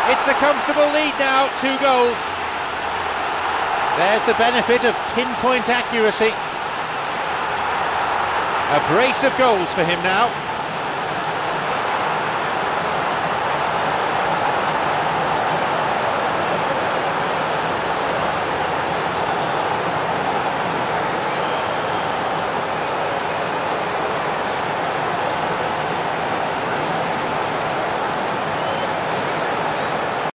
It's a comfortable lead now, 2 goals. There's the benefit of pinpoint accuracy. A brace of goals for him now.